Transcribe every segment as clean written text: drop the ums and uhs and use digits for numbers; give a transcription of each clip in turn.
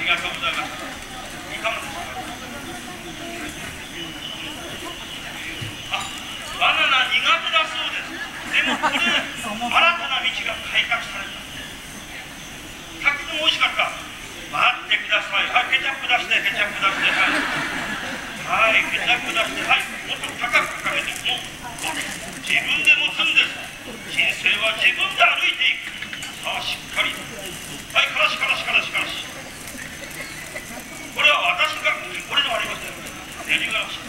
がとうございます。いかがですか。バナナ苦手だそうです。でもこれ新たな道が開拓された。滝でも美味しかった。待ってください。はい、ケチャップ出して、ケチャップ出して、はい、ケチャップ出して、はい、もっと高くかけて、もう自分で持つんです。人生は自分で歩いていく。さあ、しっかり。はい、からしからしからしからし。これは私が、これではありません。練りがらし。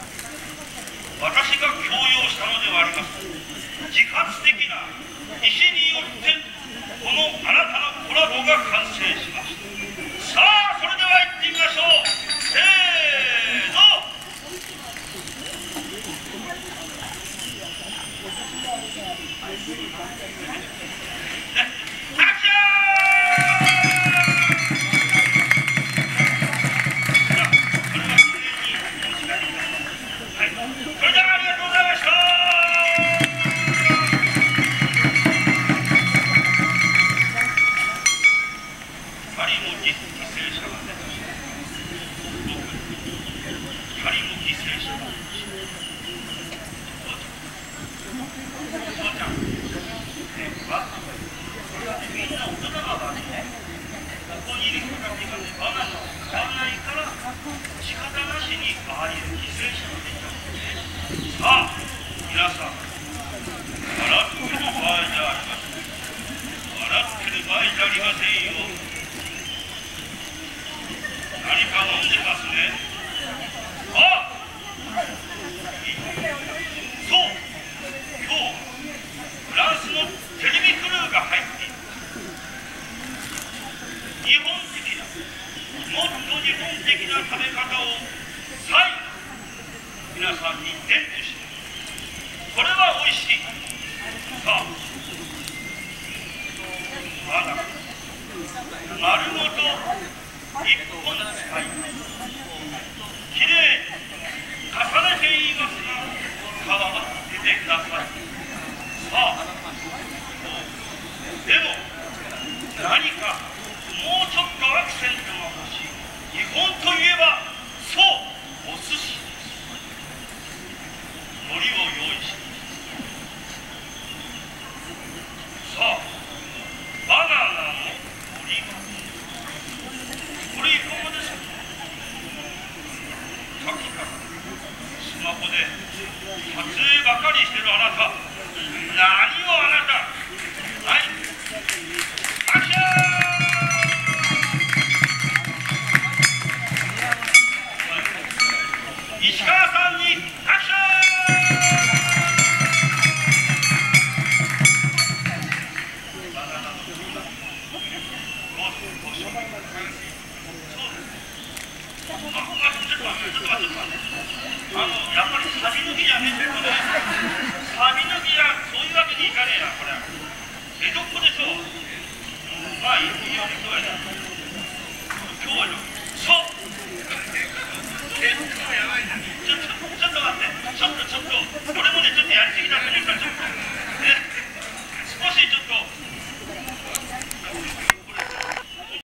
私が強要したのではありません。自発的な意思によってこの新たなコラボが完成しました。さあ、それでは行ってみましょう。せーの。アクション。これもね、ちょっとやりすぎだと思ったら、ちょっと、少しちょっと